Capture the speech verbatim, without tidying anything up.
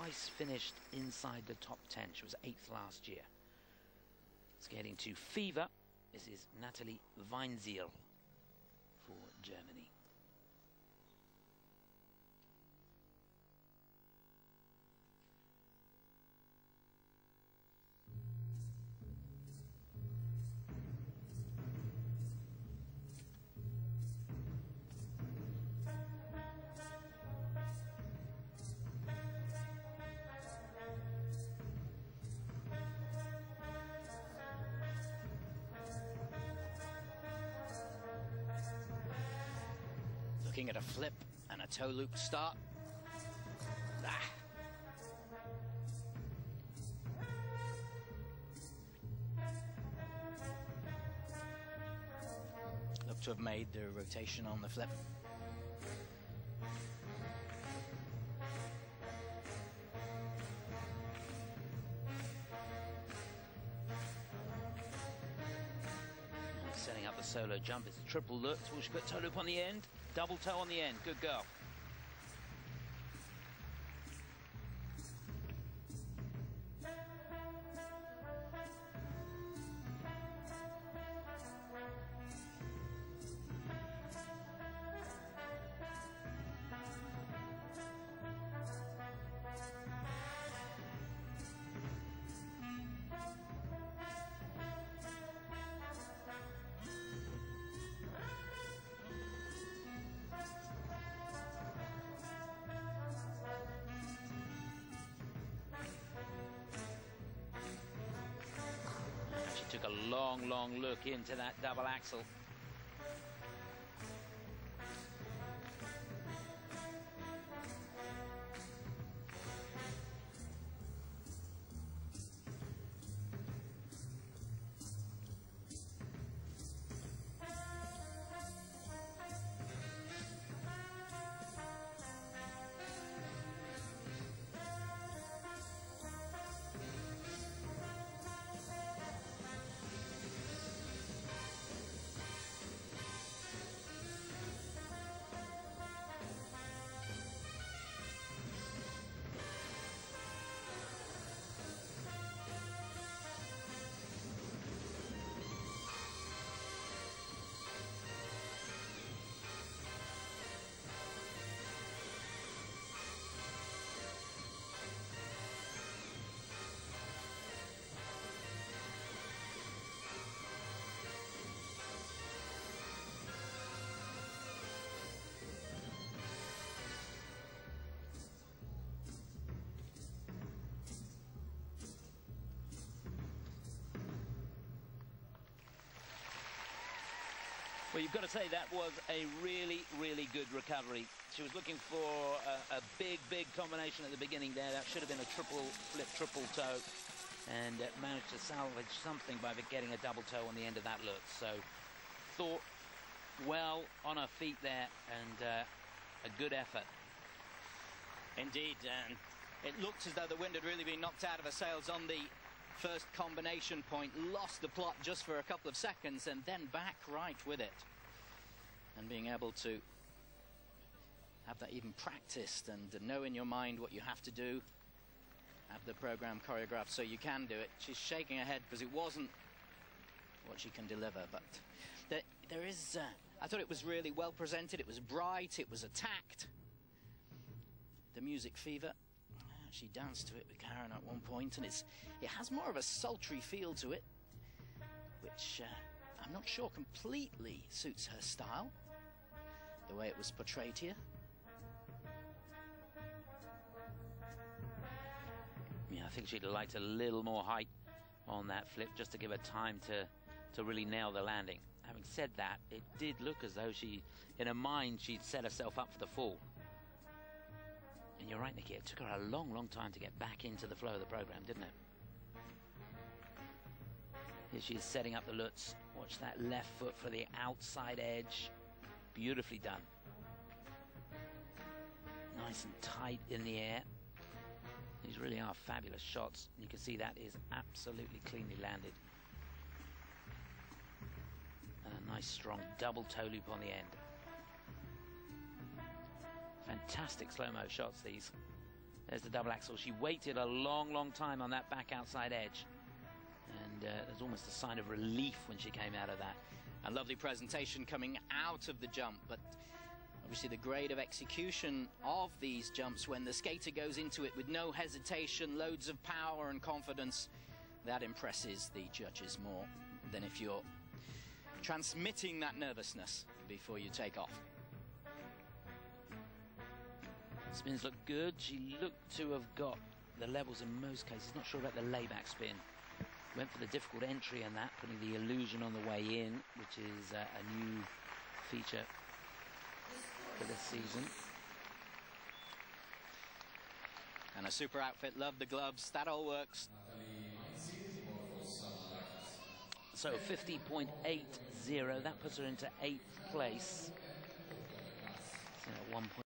twice finished inside the top ten. She was eighth last year. Skating to Fever. This is Natalie Weinziel for Germany. Looking at a flip and a toe loop start. Ah. Look to have made the rotation on the flip. Setting up the solo jump. It's a triple loop. Will she put toe loop on the end? Double toe on the end. Good girl. Took a long, long look into that double axel. Well, you've got to say that was a really, really good recovery. She was looking for a, a big, big combination at the beginning there. That should have been a triple flip, triple toe, and uh, managed to salvage something by getting a double toe on the end of that look. So, thought well on her feet there, and uh, a good effort. Indeed, and it looked as though the wind had really been knocked out of her sails on the first combination point, lost the plot just for a couple of seconds, and then back right with it. And being able to have that even practiced and know in your mind what you have to do, have the program choreographed so you can do it. She's shaking her head because it wasn't what she can deliver, but there, there is, uh, I thought it was really well presented, it was bright, it was attacked. The music Fever. She danced to it with Karen at one point, and it's it has more of a sultry feel to it, which uh, I'm not sure completely suits her style, the way it was portrayed here. Yeah, I think she'd have liked a little more height on that flip just to give her time to, to really nail the landing. Having said that, it did look as though she, in her mind, she'd set herself up for the fall. And you're right, Nikki, it took her a long, long time to get back into the flow of the program, didn't it? Here she is setting up the Lutz. Watch that left foot for the outside edge. Beautifully done. Nice and tight in the air. These really are fabulous shots. You can see that is absolutely cleanly landed. And a nice strong double toe loop on the end. Fantastic slow-mo shots, these. There's the double axel. She waited a long, long time on that back outside edge. And uh, there's almost a sign of relief when she came out of that. A lovely presentation coming out of the jump, but obviously the grade of execution of these jumps when the skater goes into it with no hesitation, loads of power and confidence, that impresses the judges more than if you're transmitting that nervousness before you take off. Spins look good. She looked to have got the levels in most cases. Not sure about the layback spin. Went for the difficult entry and that, putting the illusion on the way in, which is uh, a new feature for this season. And a super outfit, love the gloves, that all works. So fifty point eight zero, that puts her into eighth place. So one point